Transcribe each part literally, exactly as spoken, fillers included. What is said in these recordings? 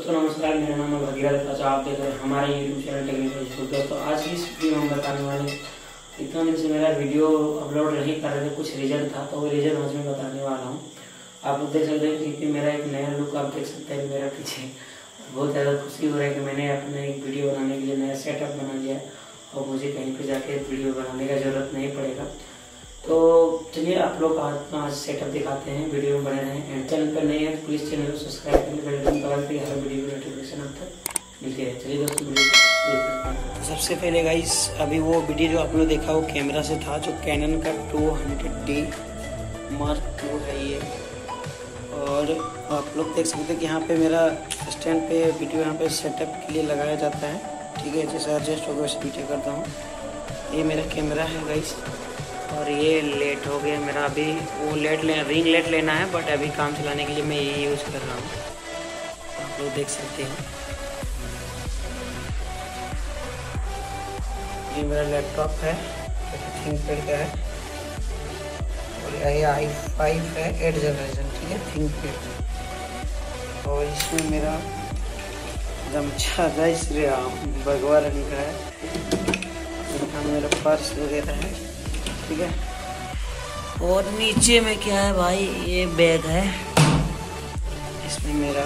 दोस्तों नमस्कार, मेरा नाम है भगीरथ राजा। आप देख रहे हैं हमारे यूट्यूब चैनल टेक्निकल स्कूल। दोस्तों आज की इस वीडियो में हम बताने वाले, इतना दिन से मेरा वीडियो अपलोड नहीं कर रहे थे, कुछ रीजन था, तो वो रीजन आज मैं बताने वाला हूँ। आप लोग देख सकते हैं कि मेरा एक नया लुक आप देख सकते हैं मेरा पीछे। बहुत ज़्यादा खुशी हो रहा है कि मैंने अपने एक वीडियो बनाने के लिए नया सेटअप बना लिया और मुझे कहीं पर जाके वीडियो बनाने का ज़रूरत नहीं पड़ेगा। तो चलिए आप लोग आज सेटअप दिखाते हैं, वीडियो में बने रहें। एंड चैनल पर नहीं है तो प्लीज़ चैनल को सब्सक्राइब करें, बेल आइकन दबा के हर वीडियो की नोटिफिकेशन आप तक मिलती है। चलिए दोस्तों वीडियो शुरू करते हैं। तो सबसे पहले गाइस, अभी वो वीडियो जो आप लोग देखा वो कैमरा से था, जो कैनन का two hundred D mark two है ये। और आप लोग देख सकते हैं कि यहाँ पे मेरा स्टैंड पे वीडियो यहाँ पे सेटअप के लिए लगाया जाता है। ठीक है, जैसे एडजस्ट होगा वैसे वीडियो करता हूँ। ये मेरा कैमरा है गाइस, और ये लेट हो गया मेरा। अभी वो लेट ले रिंग लेट लेना है, बट अभी काम चलाने के लिए मैं ये यूज़ कर रहा हूँ। आप लोग देख सकते हैं ये मेरा लैपटॉप है, थिंकपैड का है, और ये आई फाइव है एट जनरेशन। ठीक है, थिंकपैड। और इसमें मेरा गमछा है, श्री राम भगवा रंग का है। यहाँ मेरा पर्स वगैरह है। ठीक है, और नीचे में क्या है भाई, ये बैग है, इसमें मेरा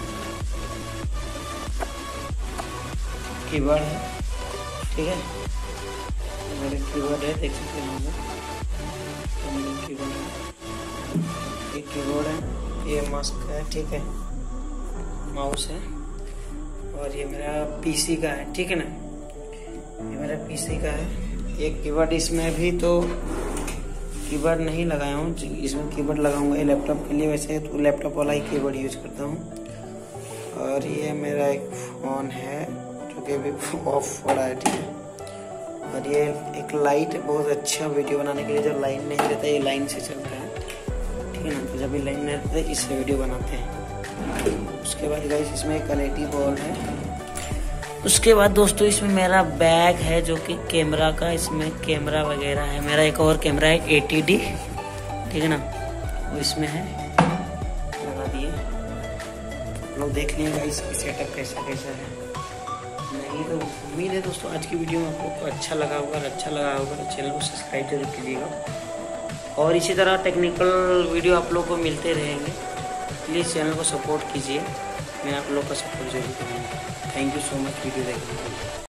कीबोर्ड है। ठीक है, मेरा कीबोर्ड है, देख सकते हैं मेरा कीबोर्ड है, ये कीबोर्ड है, ये मास्क है। ठीक है, माउस है, और ये मेरा पीसी का है। ठीक है ना, ये मेरा पीसी का है। एक कीबोर्ड इसमें भी तो कीबोर्ड नहीं लगाया हूँ, इसमें कीबोर्ड लगाऊंगा ये लैपटॉप के लिए। वैसे तो लैपटॉप वाला ही कीबोर्ड यूज करता हूँ। और ये मेरा एक फ़ोन है जो कि अभी ऑफ हो रहा है। ठीक है, और ये एक लाइट, बहुत अच्छा वीडियो बनाने के लिए जो लाइन नहीं रहता, ये लाइन से चलता है। ठीक है ना, तो जब ये लाइन नहीं रहता है इससे वीडियो बनाते हैं। उसके बाद गाइस इसमें एक एल ई डी बॉल है। उसके बाद दोस्तों इसमें मेरा बैग है जो कि कैमरा का, इसमें कैमरा वगैरह है। मेरा एक और कैमरा है एटी डी। ठीक है ना, वो इसमें है, लगा दिए। लोग देख लीजिएगा इसकी सेटअप कैसा कैसा है। नहीं तो उम्मीद है दोस्तों आज की वीडियो में आप लोग को अच्छा लगा होगा। अच्छा लगा होगा तो चैनल को सब्सक्राइब जरूर कीजिएगा, और इसी तरह टेक्निकल वीडियो आप लोग को मिलते रहेंगे। प्लीज़ चैनल को सपोर्ट कीजिए, मैं आप लोग का सपोर्ट जरूर करूँगा। Thank you so much video देखने के लिए।